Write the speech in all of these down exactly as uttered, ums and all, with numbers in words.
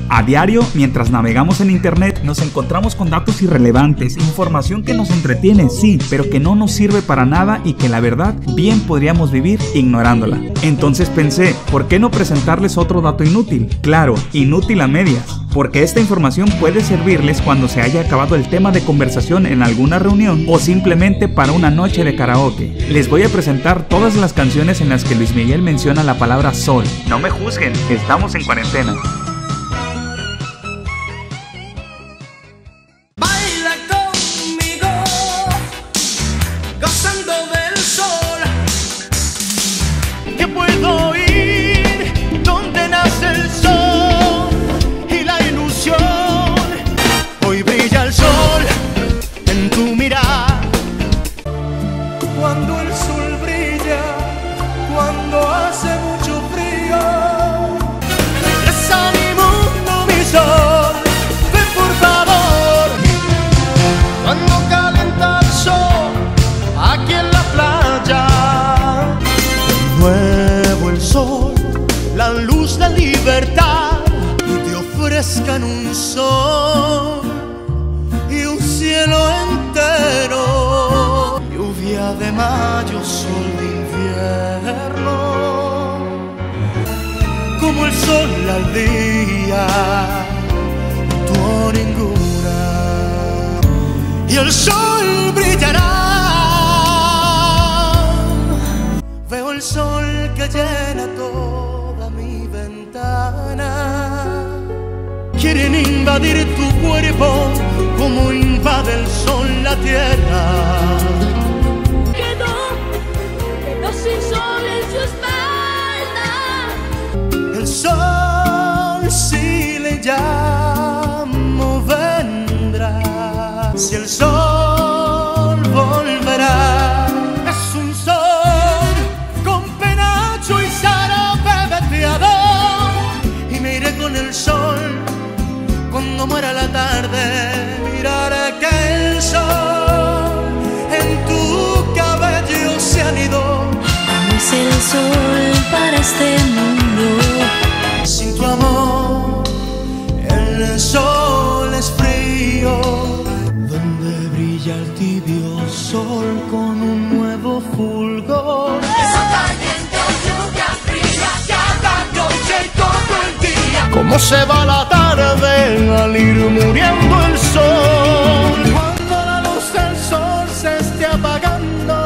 A diario, mientras navegamos en internet, nos encontramos con datos irrelevantes, información que nos entretiene, sí, pero que no nos sirve para nada y que la verdad, bien podríamos vivir ignorándola. Entonces pensé, ¿por qué no presentarles otro dato inútil? Claro, inútil a medias, porque esta información puede servirles cuando se haya acabado el tema de conversación en alguna reunión o simplemente para una noche de karaoke. Les voy a presentar todas las canciones en las que Luis Miguel menciona la palabra sol. No me juzguen, estamos en cuarentena. Cuando el sol brilla, cuando hace mucho frío, regresa a mi mundo, mi sol, ven por favor. Cuando calienta el sol, aquí en la playa, de nuevo el sol, la luz, la libertad, y te ofrezcan un sol y un cielo entero. Lluvia de mayo, sol de invierno, como el sol al día, tú ninguna, y el sol brillará. Veo el sol que llena toda mi ventana. Quieren invadir tu cuerpo como invade el sol la tierra. Sin sol en su espalda. El sol, si le llamo, vendrá. Si el sol volverá, es un sol con penacho y zarape veteador. Y me iré con el sol cuando muera la tarde. Miraré que el sol en tu cabello se anidó. Es el sol para este mundo. Sin tu amor, el sol es frío. Donde brilla el tibio sol con un nuevo fulgor. Esa caliente lluvia fría cada noche y todo el día. Cómo se va la tarde al ir muriendo el sol. Cuando la luz del sol se esté apagando,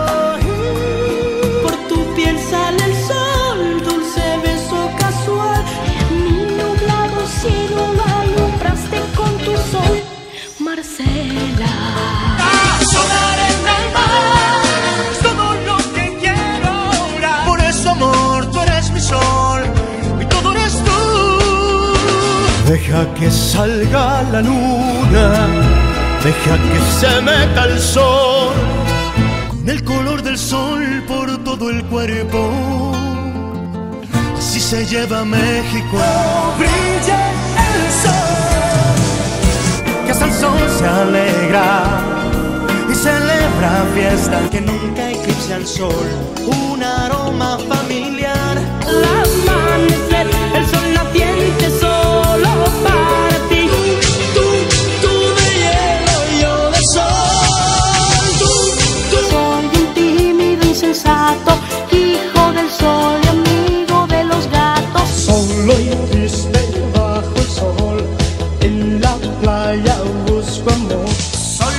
sale el sol, dulce beso casual. Mi nublado cielo alumbraste con tu sol, Marcela. Sonar en el mar, todo lo que quiero ahora. Por eso, amor, tú eres mi sol y todo eres tú. Deja que salga la luna, deja que se meta el sol, con el color del sol por todo el cuerpo. Así se lleva México. Brilla el sol, que hasta el sol se alegra y celebra fiesta. Que nunca eclipse al sol, un aroma familiar. Las amanecer, el sol naciente solo para ti. Tú, tú de hielo, yo de sol. Tú, tú. Soy un tímido insensato, hijo del sol y amigo de los gatos. Solo y triste bajo el sol, en la playa busco amor. Sol,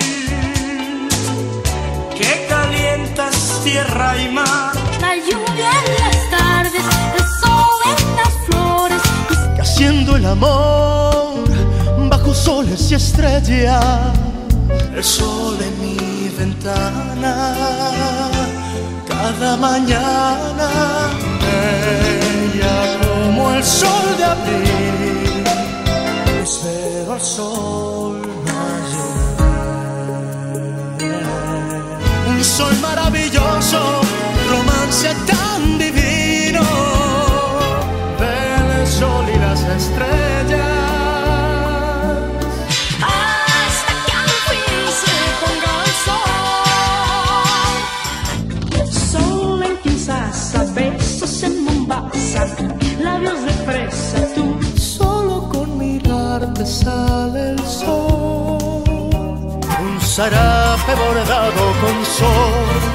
que calientas tierra y mar. La lluvia en las tardes, el sol en las flores. Que haciendo el amor bajo soles y estrellas. El sol en mi ventana cada mañana, bella como el sol de abril. Espero al sol mayor. Un sol maravilloso, romance tan divino. Ven el sol y las estrellas. Besos en Mombasa, labios de fresa, tú Solo con mi zarape bordado con sol.